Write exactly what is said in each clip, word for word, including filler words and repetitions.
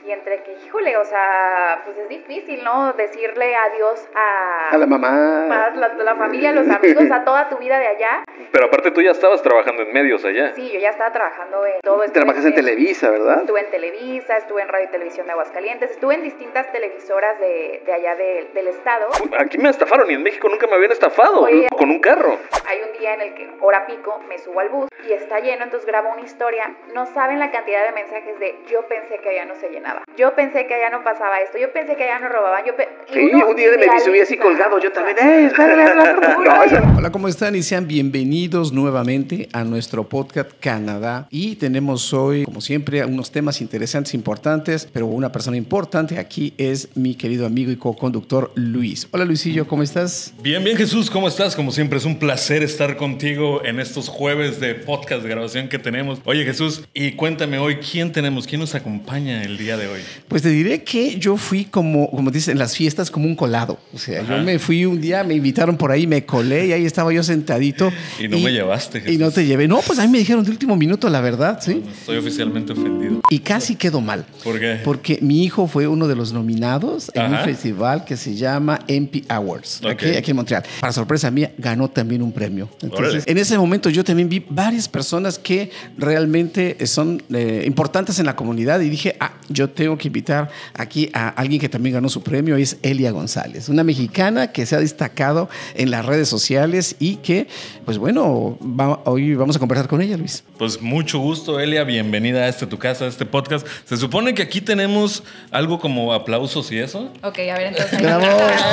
Y entre que, híjole, o sea, pues es difícil, ¿no? Decirle adiós a... A la mamá. A la, la familia, a los amigos, a toda tu vida de allá. Pero aparte tú ya estabas trabajando en medios allá. Sí, yo ya estaba trabajando en todo esto. Trabajas en Televisa, ¿verdad? Estuve en Televisa, estuve en Radio y Televisión de Aguascalientes, estuve en distintas televisoras de, de allá de, del estado. Aquí me estafaron y en México nunca me habían estafado. Oye, con un carro. Hay un día en el que, hora pico, me subo al bus y está lleno, entonces grabo una historia. No saben la cantidad de mensajes de yo pensé que allá no se llenaba, yo pensé que allá no pasaba esto, yo pensé que allá no robaban, yo pe... Sí, un día me subí así colgado, yo también, ¡eh, espérame, no, Hola, ¿cómo están? Y sean bienvenidos nuevamente a nuestro podcast Canadá. Y tenemos hoy, como siempre, unos temas interesantes, importantes, pero una persona importante aquí es mi querido amigo y co-conductor Luis. Hola, Luisillo, ¿cómo estás? Bien, bien, Jesús, ¿cómo estás? Como siempre, es un placer estar contigo en estos jueves de podcast de grabación que tenemos. Oye, Jesús, y cuéntame hoy, ¿quién tenemos? ¿Quién nos acompaña el día de hoy? Pues te diré que yo fui como, como dicen en las fiestas, como un colado. O sea, Ajá. yo me fui un día, me invitaron por ahí, me colé y ahí estaba yo sentadito. Y no y, me llevaste, Jesús. Y no te llevé. No, pues a mí me dijeron de último minuto, la verdad, ¿sí? No, estoy oficialmente ofendido. Y casi quedó mal. ¿Por qué? Porque mi hijo fue uno de los nominados en Ajá. un festival que se llama M P Awards, okay. aquí, aquí en Montreal. Para sorpresa mía, ganó también un premio. Entonces, Órale. En ese momento yo también vi varias personas que realmente son eh, importantes en la comunidad y dije, ah, yo tengo que invitar aquí a alguien que también ganó su premio, es Elia González, una mexicana que se ha destacado en las redes sociales y que, pues bueno, va, hoy vamos a conversar con ella, Luis. Pues mucho gusto, Elia, bienvenida a este tu casa, a este podcast. Se supone que aquí tenemos algo como aplausos y eso. Ok, a ver, entonces. ¡Bravo!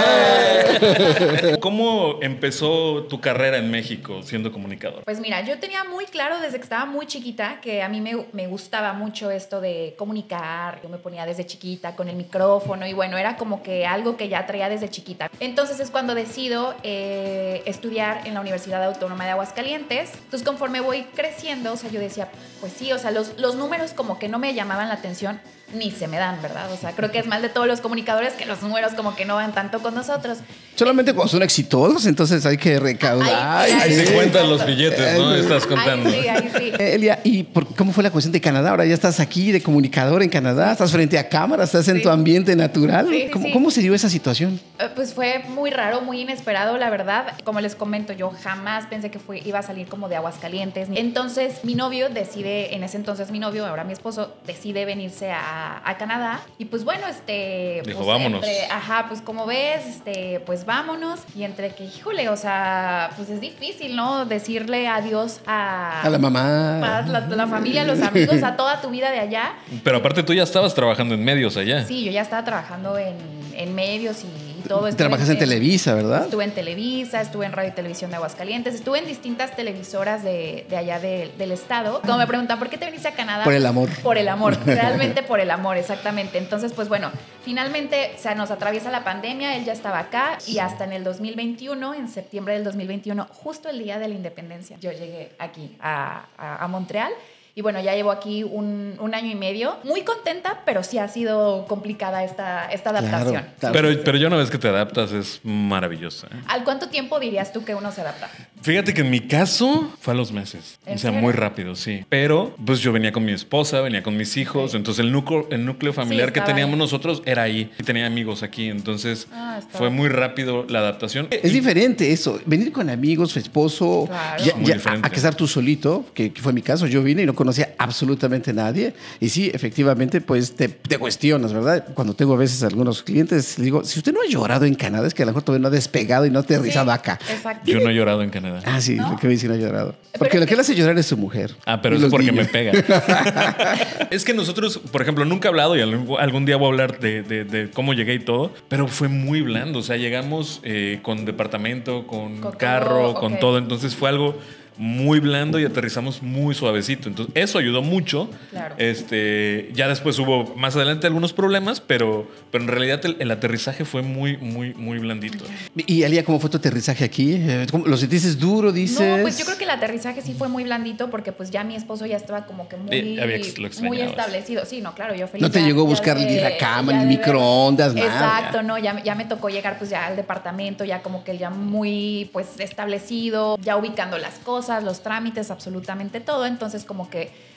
¿Cómo empezó tu carrera en México siendo comunicador? Pues mira, yo tenía muy claro desde que estaba muy chiquita que a mí me, me gustaba mucho esto de comunicar. Yo me ponía desde chiquita con el micrófono y bueno, era como que algo que ya traía desde chiquita. Entonces es cuando decido eh, estudiar en la Universidad Autónoma de Aguascalientes. Entonces conforme voy creciendo, o sea, yo decía, pues sí, o sea, los, los números como que no me llamaban la atención, ni se me dan, ¿verdad? O sea, creo que es mal de todos los comunicadores que los números como que no van tanto con nosotros. Solamente cuando son exitosos, entonces hay que recaudar. Ahí, sí, ahí, ahí se cuentan los billetes, ¿no? Estás contando. Ahí sí, ahí sí. Elia, ¿y por, cómo fue la cuestión de Canadá? Ahora ya estás aquí de comunicador en Canadá, estás frente a cámara, estás en sí. tu ambiente natural. Sí, ¿Cómo, sí. ¿Cómo se dio esa situación? Uh, pues fue muy raro, muy inesperado, la verdad. Como les comento, yo jamás pensé que fue, iba a salir como de Aguascalientes. Entonces, mi novio decide, en ese entonces mi novio, ahora mi esposo, decide venirse a, a Canadá. Y pues bueno, este... Dijo, pues, vámonos. Entre, ajá, pues como ves, este, pues vámonos. Y entre que, híjole, o sea, pues es difícil, ¿no? Decirle adiós a... A la mamá. A la, la familia, a los amigos, a toda tu vida de allá. Pero aparte tú ya estabas trabajando en medios allá. Sí, yo ya estaba trabajando en, en medios y todo. Trabajas en, en Televisa, ¿verdad? Estuve en Televisa, estuve en Radio y Televisión de Aguascalientes, estuve en distintas televisoras de, de allá de, del estado. Como me preguntan, ¿por qué te viniste a Canadá? Por el amor. Por el amor, realmente por el amor, exactamente. Entonces, pues bueno, finalmente o sea, nos atraviesa la pandemia, él ya estaba acá y hasta en el dos mil veintiuno, en septiembre del dos mil veintiuno, justo el día de la independencia, yo llegué aquí a, a, a Montreal. Y bueno, ya llevo aquí un, un año y medio. Muy contenta, pero sí ha sido complicada esta, esta adaptación. Claro, claro. Pero, pero ya una vez que te adaptas es maravillosa. ¿eh? ¿Al cuánto tiempo dirías tú que uno se adapta? Fíjate que en mi caso fue a los meses. O sea, serio? muy rápido, sí. Pero pues yo venía con mi esposa, venía con mis hijos. Sí. Entonces el núcleo, el núcleo familiar sí, que teníamos ahí. nosotros era ahí. Y tenía amigos aquí. Entonces ah, fue muy rápido la adaptación. Es y, diferente eso. Venir con amigos, su esposo. Claro. Ya, ya, diferente. A, a que estar tú solito, que, que fue mi caso. Yo vine y no conocía absolutamente nadie. Y sí, efectivamente, pues te, te cuestionas, ¿verdad? Cuando tengo a veces algunos clientes, digo, si usted no ha llorado en Canadá, es que a lo mejor todavía no ha despegado y no ha aterrizado sí, acá. Exacto. Yo no he llorado en Canadá. Ah, sí, ¿no? lo que me dicen, no ha llorado. Porque pero lo que le hace llorar es su mujer. Ah, pero es porque niños. me pega. Es que nosotros, por ejemplo, nunca he hablado y algún día voy a hablar de, de, de cómo llegué y todo, pero fue muy blando. O sea, llegamos eh, con departamento, con, con carro, todo, con okay. todo. Entonces fue algo muy blando y aterrizamos muy suavecito. Entonces, eso ayudó mucho. Claro. Este, ya después hubo más adelante algunos problemas, pero, pero en realidad el, el aterrizaje fue muy, muy, muy blandito. ¿Y Elia, cómo fue tu aterrizaje aquí? ¿Lo sentiste duro, dices? No, pues yo creo que el aterrizaje sí fue muy blandito porque pues ya mi esposo ya estaba como que muy, eh, muy establecido. Sí, no, claro, yo feliz. No te llegó a buscar ni la cama, ni microondas, nada. Exacto, no, ya, ya me tocó llegar pues ya al departamento, ya como que ya muy pues establecido, ya ubicando las cosas, los trámites, absolutamente todo. Entonces como que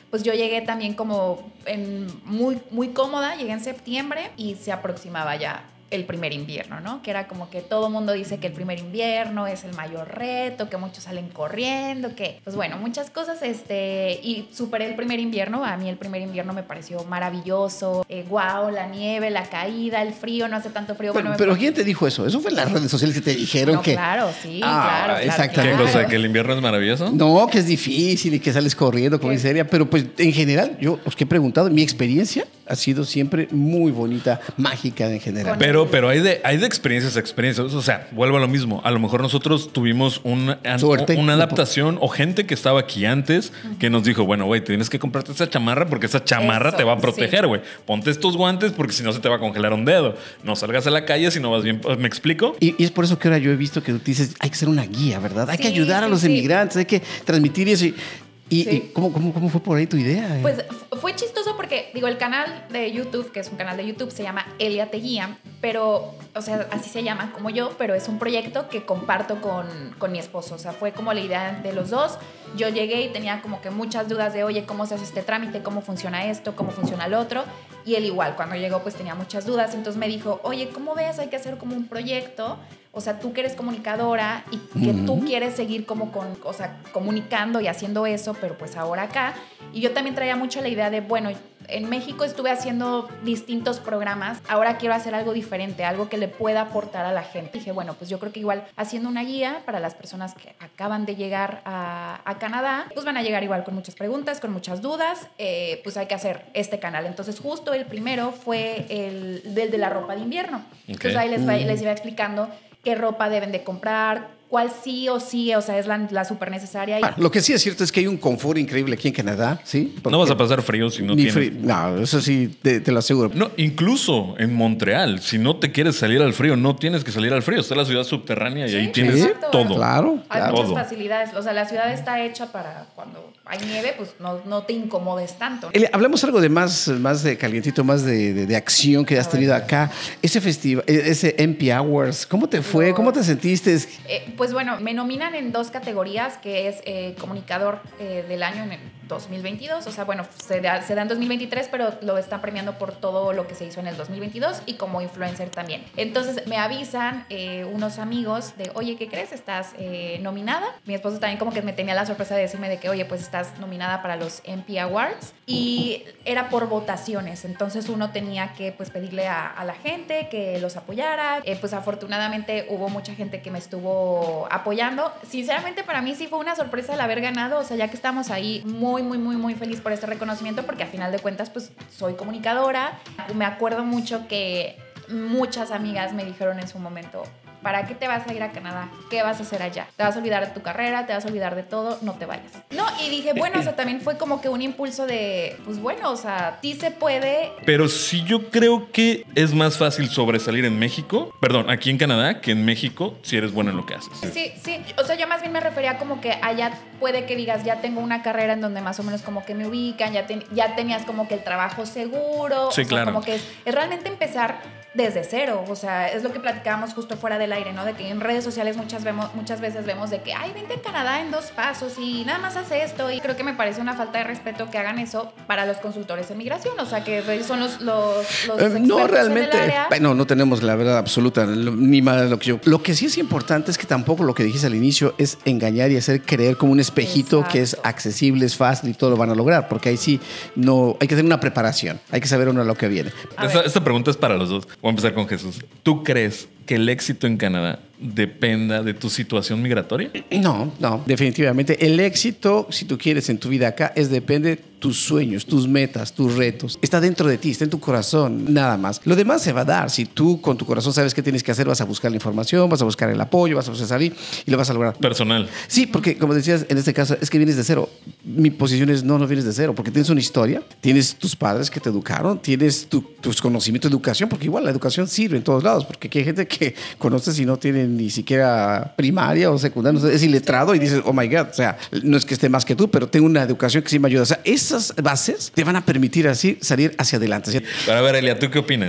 pues yo llegué también como en muy, muy cómoda, llegué en septiembre y se aproximaba ya el primer invierno, ¿no? Que era como que todo el mundo dice que el primer invierno es el mayor reto, que muchos salen corriendo, que, pues bueno, muchas cosas, este, y superé el primer invierno. A mí el primer invierno me pareció maravilloso. Eh, wow, la nieve, la caída, el frío, no hace tanto frío. Pero, bueno, pero me... ¿quién te dijo eso? ¿Eso fue en las redes sociales que te dijeron no, que...? claro, sí, ah, claro, exactamente. claro. ¿Qué cosa? ¿Que el invierno es maravilloso? No, que es difícil y que sales corriendo como miseria, pero pues en general, yo os que he preguntado, mi experiencia ha sido siempre muy bonita, mágica en general. Pero, pero hay de, hay de experiencias a experiencias. O sea, vuelvo a lo mismo. A lo mejor nosotros tuvimos un, Suerte. una adaptación o gente que estaba aquí antes que nos dijo, bueno, güey, tienes que comprarte esa chamarra porque esa chamarra Eso, te va a proteger, sí. güey. Ponte estos guantes porque si no se te va a congelar un dedo. No salgas a la calle si no vas bien. ¿Me explico? Y, y es por eso que ahora yo he visto que tú dices, hay que ser una guía, ¿verdad? Hay Sí, que ayudar a sí, los sí. emigrantes, hay que transmitir eso. Y, y, Sí. y ¿cómo, cómo, ¿cómo fue por ahí tu idea? Pues fue chistoso porque, digo, el canal de YouTube, que es un canal de YouTube, se llama Elia Te Guía, pero, o sea, así se llama como yo, pero es un proyecto que comparto con, con mi esposo. O sea, fue como la idea de los dos. Yo llegué y tenía como que muchas dudas de, oye, ¿cómo se hace este trámite? ¿Cómo funciona esto? ¿Cómo funciona el otro? Y él igual, cuando llegó, pues tenía muchas dudas. Entonces me dijo, oye, ¿cómo ves? Hay que hacer como un proyecto. O sea, tú que eres comunicadora y que uh-huh. tú quieres seguir como con, o sea, comunicando y haciendo eso, pero pues ahora acá. Y yo también traía mucho la idea de, bueno, en México estuve haciendo distintos programas, ahora quiero hacer algo diferente, algo que le pueda aportar a la gente. Dije, bueno, pues yo creo que igual haciendo una guía para las personas que acaban de llegar a, a Canadá, pues van a llegar igual con muchas preguntas, con muchas dudas, eh, pues hay que hacer este canal. Entonces justo el primero fue el del de la ropa de invierno. Okay. Entonces ahí les, va, les iba explicando qué ropa deben de comprar, cuál sí o sí, o sea, es la, la súper necesaria. Ah, lo que sí es cierto es que hay un confort increíble aquí en Canadá, ¿sí? Porque no vas a pasar frío si no tienes... Frío. No, eso sí, te, te lo aseguro. No, incluso en Montreal, si no te quieres salir al frío, no tienes que salir al frío. Está la ciudad subterránea y sí, ahí tienes exacto. todo. Claro. Hay claro. muchas todo. facilidades. O sea, la ciudad está hecha para cuando hay nieve, pues no, no te incomodes tanto. El, hablemos algo de más, más de calientito, más de, de, de acción que has tenido acá. Ese festival, ese M P Awards, ¿cómo te fue? Los, ¿Cómo te sentiste? Eh, pues bueno, me nominan en dos categorías, que es eh, comunicador eh, del año en el dos mil veintidós. O sea, bueno, se da, se da en dos mil veintitrés, pero lo están premiando por todo lo que se hizo en el dos mil veintidós y como influencer también. Entonces me avisan eh, unos amigos de, oye, ¿qué crees? ¿Estás eh, nominada? Mi esposo también como que me tenía la sorpresa de decirme de que, oye, pues estás nominada para los M P Awards. Y era por votaciones. Entonces uno tenía que pues pedirle a, a la gente que los apoyara. Eh, pues afortunadamente hubo mucha gente que me estuvo apoyando. Sinceramente para mí sí fue una sorpresa el haber ganado. O sea, ya que estamos ahí, muy, muy, muy, muy feliz por este reconocimiento, porque a final de cuentas pues soy comunicadora. Me acuerdo mucho que muchas amigas me dijeron en su momento, ¿para qué te vas a ir a Canadá? ¿Qué vas a hacer allá? ¿Te vas a olvidar de tu carrera? ¿Te vas a olvidar de todo? No te vayas. No, y dije, bueno, o sea, también fue como que un impulso de, pues bueno, o sea, sí se puede. Pero sí yo creo que es más fácil sobresalir en México, perdón, aquí en Canadá, que en México, si eres bueno en lo que haces. Sí, sí. O sea, yo más bien me refería como que allá puede que digas, ya tengo una carrera en donde más o menos como que me ubican, ya, ten, ya tenías como que el trabajo seguro. Sí, o sea, claro. Como que es, es realmente empezar desde cero. O sea, es lo que platicábamos justo fuera del aire, ¿no? De que en redes sociales muchas, vemos, muchas veces vemos de que, ay, vente a Canadá en dos pasos y nada más hace esto. Y creo que me parece una falta de respeto que hagan eso para los consultores de migración. O sea, que son los, los, los eh, no, realmente. En el área. Bueno, no tenemos la verdad absoluta, ni más de lo que yo. Lo que sí es importante es que tampoco lo que dijiste al inicio es engañar y hacer creer como un espejito. Exacto. Que es accesible, es fácil y todo lo van a lograr. Porque ahí sí no hay que tener una preparación. Hay que saber uno a lo que viene. Esta, esta pregunta es para los dos. Voy a empezar con Jesús. ¿Tú crees que el éxito en Canadá dependa de tu situación migratoria? No, no, definitivamente. El éxito, si tú quieres en tu vida acá, es depende de tus sueños, tus metas, tus retos. Está dentro de ti, está en tu corazón, nada más. Lo demás se va a dar. Si tú con tu corazón sabes qué tienes que hacer, vas a buscar la información, vas a buscar el apoyo, vas a salir y lo vas a lograr. Personal. Sí, porque como decías, en este caso, es que vienes de cero. Mi posición es, no, no vienes de cero, porque tienes una historia, tienes tus padres que te educaron, tienes tu, tus conocimientos de educación, porque igual la educación sirve en todos lados, porque aquí hay gente que conoces y no tiene ni siquiera primaria o secundaria, es iletrado y dices, oh my God, o sea, no es que esté más que tú, pero tengo una educación que sí me ayuda. O sea, esas bases te van a permitir así salir hacia adelante. Pero a ver, Elia, ¿tú qué opinas? Fíjate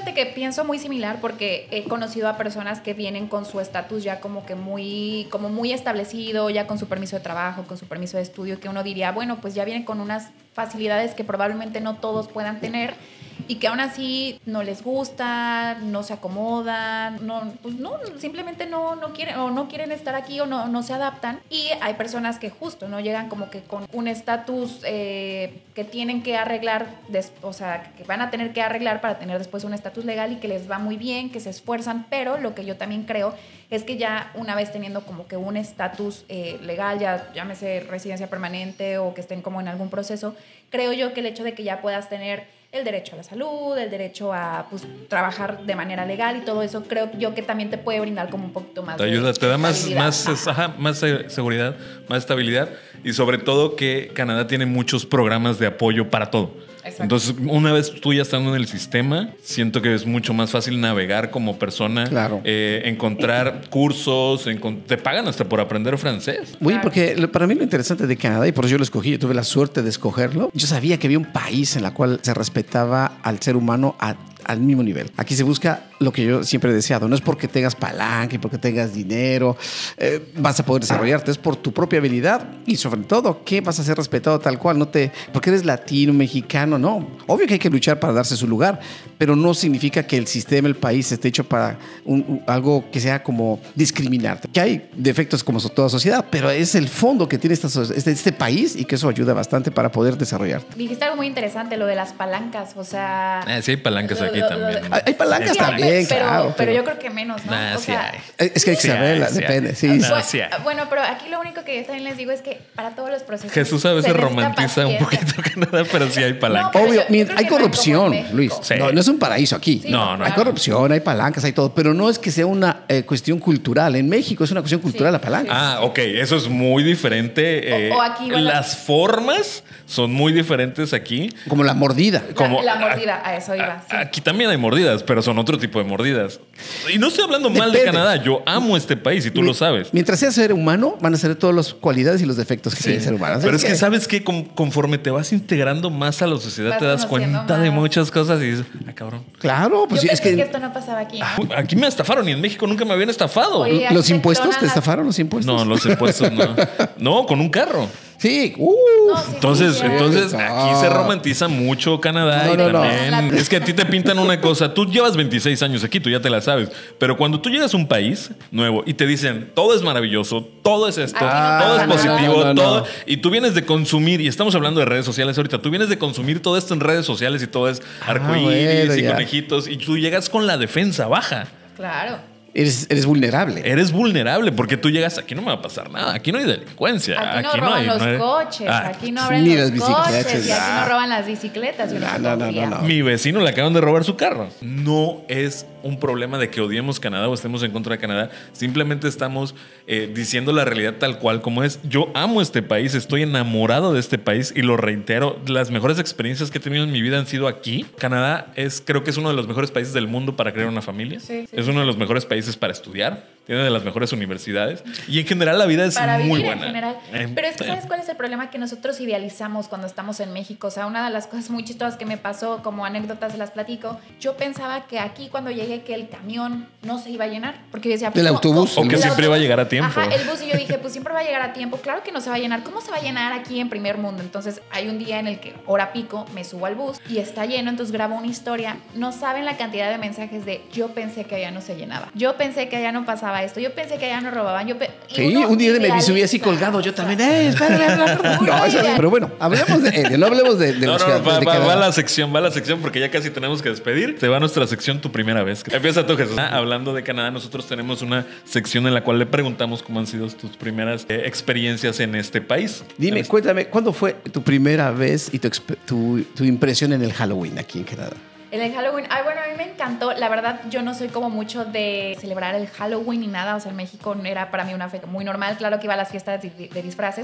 fíjate que pienso muy similar porque he conocido a personas que vienen con su estatus ya como que muy, como muy establecido, ya con su permiso de trabajo, con su permiso de estudio, que uno diría, bueno, pues ya vienen con unas facilidades que probablemente no todos puedan tener y que aún así no les gusta, no se acomodan, no, pues no, simplemente no, no quieren o no quieren estar aquí o no, no se adaptan. Y hay personas que justo no llegan como que con un estatus eh, que tienen que arreglar, des, o sea, que van a tener que arreglar para tener después un estatus legal y que les va muy bien, que se esfuerzan, pero lo que yo también creo es que ya una vez teniendo como que un estatus eh, legal, ya llámese residencia permanente o que estén como en algún proceso, creo yo que el hecho de que ya puedas tener el derecho a la salud, el derecho a pues, trabajar de manera legal y todo eso, creo yo que también te puede brindar como un poquito más te de ayuda, te da más, estabilidad. más, ajá, más seguridad, más estabilidad y sobre todo que Canadá tiene muchos programas de apoyo para todo. Exacto. Entonces, una vez tú ya estando en el sistema, siento que es mucho más fácil navegar como persona, Claro. eh, encontrar cursos, encont- te pagan hasta por aprender francés. Oye, porque lo- para mí lo interesante de Canadá, y por eso yo lo escogí, yo tuve la suerte de escogerlo, yo sabía que había un país en el cual se respetaba al ser humano a- al mismo nivel. Aquí se busca lo que yo siempre he deseado. No es porque tengas palanca y porque tengas dinero, eh, vas a poder desarrollarte. Es por tu propia habilidad y sobre todo que vas a ser respetado tal cual. No te, porque eres latino, mexicano, no. Obvio que hay que luchar para darse su lugar, pero no significa que el sistema, el país esté hecho para un, un- algo que sea como discriminarte. Que hay defectos como so- toda sociedad, pero es el fondo que tiene esta, so- este, este país y que eso ayuda bastante para poder desarrollarte. Dijiste algo muy interesante, lo de las palancas, o sea... Ah, sí hay palancas lo- aquí lo- también. lo- Hay, hay palancas Sí, hay, también, pero, claro. pero, pero- yo creo que menos, ¿no? Nah, o sí sea, hay. Es que hay que Sí saberla, hay, sí depende. hay. Sí, No, sí. bueno, sí hay. bueno, pero aquí lo único que yo también les digo es que para todos los procesos... Jesús a veces se necesita romantiza un paciencia. poquito Canadá, pero sí hay palancas. pero Obvio, yo- yo mira, creo hay que no hay como corrupción, en México. Luis. Sí. No, no es un paraíso aquí. Sí, No, no. Hay claro. corrupción, hay palancas, hay todo, pero no es que sea una eh, cuestión cultural. En México es una cuestión cultural Sí, la palanca. Ah, ok, eso es muy diferente. eh, O- o aquí, bueno. las formas son muy diferentes aquí. Como la mordida. La- como- la, mordida, a eso iba. sí. Aquí también hay mordidas, pero son otro tipo de mordidas. Y no estoy hablando mal de Depende. Canadá. Yo amo este país y tú Mi- lo sabes. Mientras seas ser humano, van a ser todas las cualidades y los defectos que tiene el ser humano. Pero ¿Sabes es que qué? sabes que con- conforme te vas integrando más a la sociedad, Vas te das conociendo cuenta de más. muchas cosas y dices, ah, cabrón. Claro, pues Yo sí, es pensé que, que esto no pasaba aquí. Uy, aquí me estafaron y en México nunca me habían estafado. Oye, los aquí te impuestos, clonan ¿te las- estafaron los impuestos? No, los impuestos no. No, con un carro. Sí. Uh. No, sí, sí, Entonces, sí, entonces No. aquí se romantiza mucho Canadá No, y no, no. también es que a ti te pintan una cosa. Tú llevas veintiséis años aquí, tú ya te la sabes. Pero cuando tú llegas a un país nuevo y te dicen todo es maravilloso, todo es esto, Aquí no todo es pasa nada. positivo, No, no, no. todo, y tú vienes de consumir y estamos hablando de redes sociales ahorita. Tú vienes de consumir todo esto en redes sociales y todo es arcoíris bueno, y ya. conejitos y tú llegas con la defensa baja. Claro. Eres, eres vulnerable. Eres vulnerable porque tú llegas, aquí no me va a pasar nada, aquí no hay delincuencia. Aquí no roban hay- los no hay- coches, Ah, aquí no abren ni los las bicicletas, coches, y aquí ah. no roban las bicicletas. Y uno No, se no, no, confía. no, no. Mi vecino le acaban de robar su carro. No es un problema de que odiemos Canadá o estemos en contra de Canadá. Simplemente estamos eh, diciendo la realidad tal cual como es. Yo amo este país, estoy enamorado de este país y lo reitero. Las mejores experiencias que he tenido en mi vida han sido aquí. Canadá es, creo que es uno de los mejores países del mundo para crear una familia. Sí, sí, es uno de los mejores países para estudiar. Tiene de las mejores universidades. Y en general la vida es Para muy vivir buena. en general. Eh, Pero es que, eh. ¿sabes cuál es el problema? Que nosotros idealizamos cuando estamos en México. O sea, una de las cosas muy chistosas que me pasó, como anécdotas se las platico, yo pensaba que aquí cuando llegué que el camión no se iba a llenar. Porque yo decía... ¿Del ¿cómo- autobús? cómo- O que el siempre iba a autobús. llegar a tiempo. Ajá, el bus. Y yo dije, pues siempre va a llegar a tiempo. Claro que no se va a llenar. ¿Cómo se va a llenar aquí en primer mundo? Entonces, hay un día en el que, hora pico, me subo al bus y está lleno. Entonces, grabo una historia. No saben la cantidad de mensajes de yo pensé que allá no se llenaba. Yo pensé que allá no pasaba esto. Yo pensé que allá no robaban. Yo pe- y Sí, uno un día me vi idealiza, subí así colgado, yo o sea, también. ¡Eh, espérame! No, eso- pero bueno, hablemos de él, no hablemos de, de No, la no, ciudad, va, de va- Canadá. va la sección, va la sección porque ya casi tenemos que despedir. Te va nuestra sección, tu primera vez. Empieza tú, Jesús. Ah, hablando de Canadá, nosotros tenemos una sección en la cual le preguntamos cómo han sido tus primeras eh, experiencias en este país. Dime, En cuéntame, ¿cuándo fue tu primera vez y tu, exp- tu, tu impresión en el Halloween aquí en Canadá? En el Halloween, ay, bueno, a mí me encantó. La verdad, yo no soy como mucho de celebrar el Halloween ni nada. O sea, en México era para mí una fecha muy normal. Claro que iba a las fiestas de, de disfraces,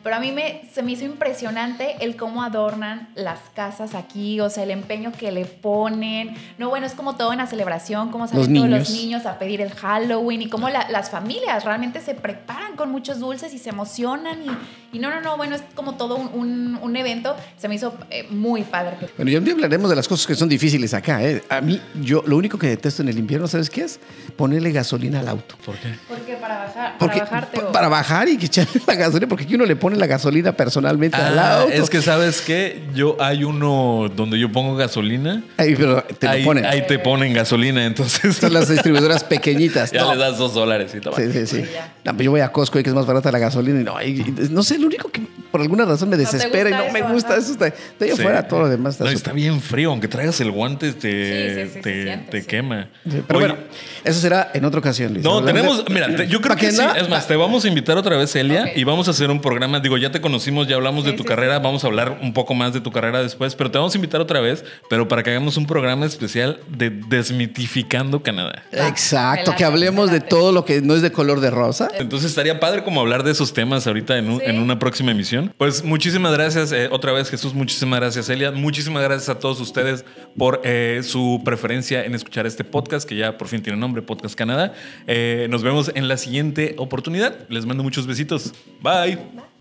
pero a mí me, se me hizo impresionante el cómo adornan las casas aquí, o sea, el empeño que le ponen. No, bueno, es como toda una celebración, cómo salen Los todos niños. los niños a pedir el Halloween y cómo la, las familias realmente se preparan con muchos dulces y se emocionan y, y no, no, no, bueno, es como todo un, un, un evento. Se me hizo eh, muy padre. Bueno, ya un día hablaremos de las cosas que son difíciles acá. ¿eh? A mí, yo lo único que detesto en el invierno, ¿sabes qué es? Ponerle gasolina al auto. ¿Por qué? Porque para bajar, Porque, para bajarte o... para bajar y que echarle la gasolina, porque aquí uno le pone la gasolina personalmente al Ah, auto. es que ¿sabes qué? Yo hay uno donde yo pongo gasolina. Ahí, pero te ahí, lo ponen. ahí te ponen gasolina, entonces Son las distribuidoras pequeñitas. ya No. les das dos dólares y toma. Sí, sí, sí. Sí, ya. No, pero yo voy a Costco y que es más barata la gasolina y no, y- y- no sé, lo único que por alguna razón me te desespera y gusta no me eso, gusta ajá. eso. Está, de ahí Sí. afuera todo lo demás está No, súper- está bien frío, aunque traigas el guante te, Sí, sí, sí, te, se siente, te sí. quema. Sí, pero Oye, bueno, eso será en otra ocasión, Luis. no, Hablando tenemos, de- mira, te- yo creo ¿Pa' que qué sí. no? Es más, te vamos a invitar otra vez, Celia, Ok. y vamos a hacer un programa. Digo, ya te conocimos, ya hablamos Sí, de tu sí, carrera, sí. vamos a hablar un poco más de tu carrera después, pero te vamos a invitar otra vez, pero para que hagamos un programa especial de Desmitificando Canadá. Exacto, Me que late, hablemos me de late. todo lo que no es de color de rosa. Entonces estaría padre como hablar de esos temas ahorita en, un- Sí. en una próxima emisión. Pues muchísimas gracias eh, otra vez, Jesús. Muchísimas gracias, Celia. Muchísimas gracias a todos ustedes por eh, su preferencia en escuchar este podcast, que ya por fin tiene nombre, Podcast Canadá. Eh, nos vemos en la siguiente oportunidad. Les mando muchos besitos. Bye. Bye.